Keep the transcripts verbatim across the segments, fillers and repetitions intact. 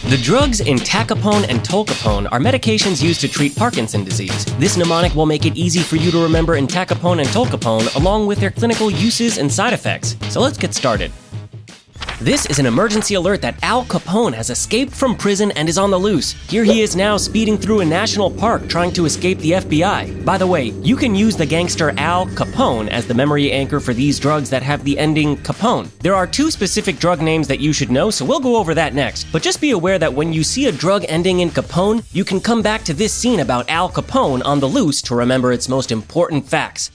The drugs Entacapone and Tolcapone are medications used to treat Parkinson disease. This mnemonic will make it easy for you to remember Entacapone and Tolcapone along with their clinical uses and side effects. So let's get started. This is an emergency alert that Al Capone has escaped from prison and is on the loose. Here he is now speeding through a national park trying to escape the F B I. By the way, you can use the gangster Al Capone as the memory anchor for these drugs that have the ending Capone. There are two specific drug names that you should know, so we'll go over that next. But just be aware that when you see a drug ending in Capone, you can come back to this scene about Al Capone on the loose to remember its most important facts.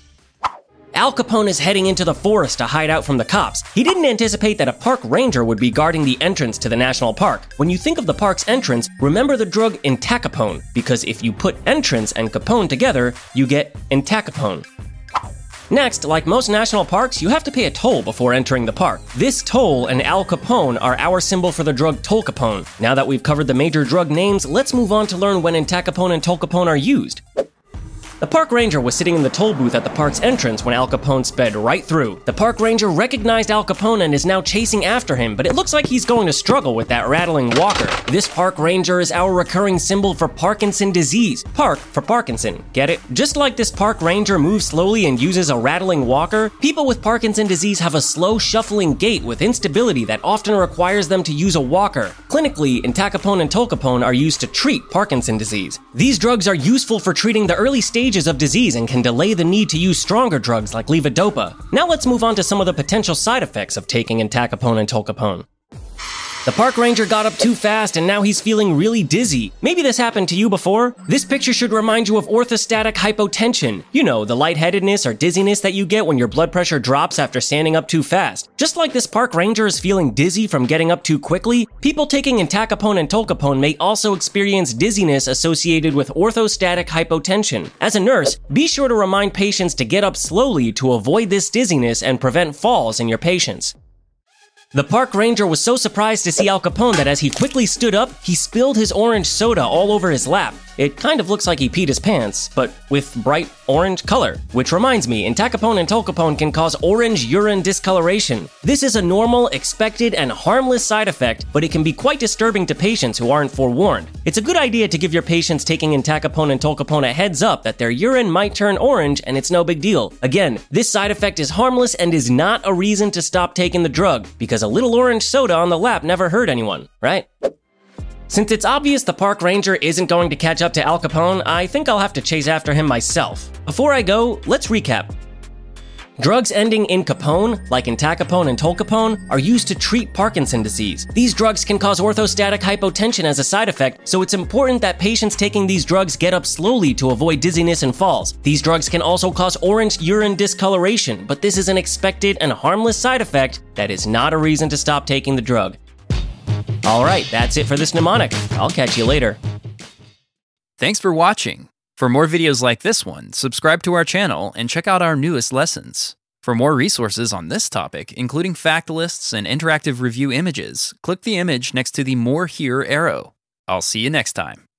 Al Capone is heading into the forest to hide out from the cops. He didn't anticipate that a park ranger would be guarding the entrance to the national park. When you think of the park's entrance, remember the drug Entacapone, because if you put entrance and Capone together, you get Entacapone. Next, like most national parks, you have to pay a toll before entering the park. This toll and Al Capone are our symbol for the drug Tolcapone. Now that we've covered the major drug names, let's move on to learn when Entacapone and Tolcapone are used. The park ranger was sitting in the toll booth at the park's entrance when Al Capone sped right through. The park ranger recognized Al Capone and is now chasing after him, but it looks like he's going to struggle with that rattling walker. This park ranger is our recurring symbol for Parkinson disease. Park for Parkinson, get it? Just like this park ranger moves slowly and uses a rattling walker, people with Parkinson disease have a slow shuffling gait with instability that often requires them to use a walker. Clinically, Entacapone and Tolcapone are used to treat Parkinson disease. These drugs are useful for treating the early stages of disease and can delay the need to use stronger drugs like levodopa. Now let's move on to some of the potential side effects of taking Entacapone and Tolcapone. The park ranger got up too fast and now he's feeling really dizzy. Maybe this happened to you before. This picture should remind you of orthostatic hypotension. You know, the lightheadedness or dizziness that you get when your blood pressure drops after standing up too fast. Just like this park ranger is feeling dizzy from getting up too quickly, people taking Entacapone and Tolcapone may also experience dizziness associated with orthostatic hypotension. As a nurse, be sure to remind patients to get up slowly to avoid this dizziness and prevent falls in your patients. The park ranger was so surprised to see Al Capone that as he quickly stood up, he spilled his orange soda all over his lap. It kind of looks like he peed his pants, but with bright orange color. Which reminds me, Entacapone and Tolcapone can cause orange urine discoloration. This is a normal, expected, and harmless side effect, but it can be quite disturbing to patients who aren't forewarned. It's a good idea to give your patients taking Entacapone and Tolcapone a heads up that their urine might turn orange and it's no big deal. Again, this side effect is harmless and is not a reason to stop taking the drug, because a little orange soda on the lap never hurt anyone, right? Since it's obvious the park ranger isn't going to catch up to Al Capone, I think I'll have to chase after him myself. Before I go, let's recap. Drugs ending in Capone, like Entacapone and Tolcapone, are used to treat Parkinson disease. These drugs can cause orthostatic hypotension as a side effect, so it's important that patients taking these drugs get up slowly to avoid dizziness and falls. These drugs can also cause orange urine discoloration, but this is an expected and harmless side effect that is not a reason to stop taking the drug. Alright, that's it for this mnemonic. I'll catch you later. Thanks for watching. For more videos like this one, subscribe to our channel and check out our newest lessons. For more resources on this topic, including fact lists and interactive review images, click the image next to the More Here arrow. I'll see you next time.